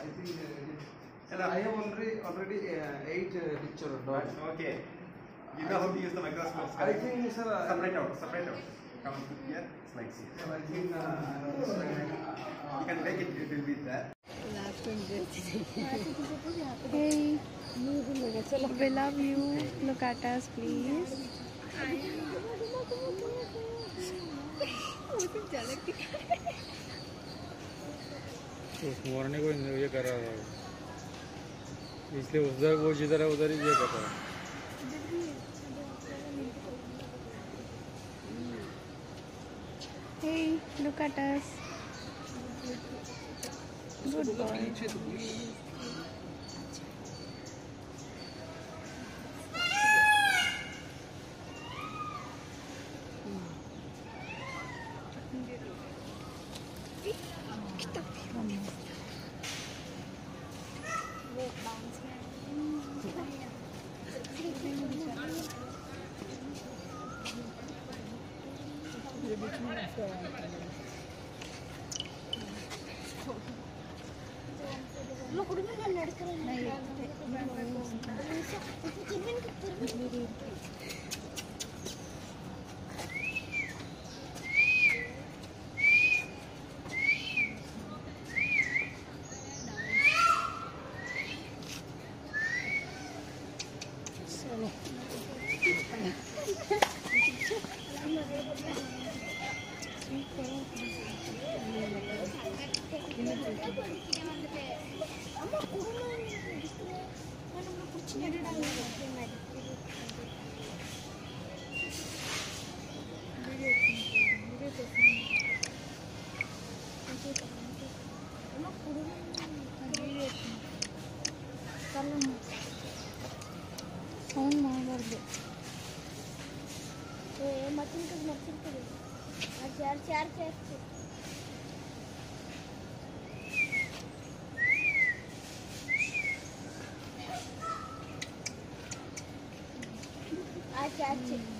I think I have already 8 picture dog. Okay. You know how to use the microscope. I think, sir. Separate out. Come here. It's like this. So I think you can make it. It will be there. Hey, we love you. Look at us, please. मरने को ये कर रहा था इसलिए उधर वो जिधर है उधर ही ये कर रहा है Hey, look at us. Good boy. Phone ಮಾಡಬಾರ್ದು अच्छा